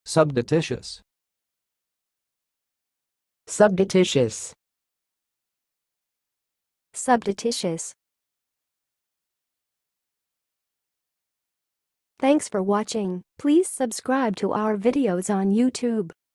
subdititious, subdititious, subdititious. Thanks for watching. Please subscribe to our videos on YouTube.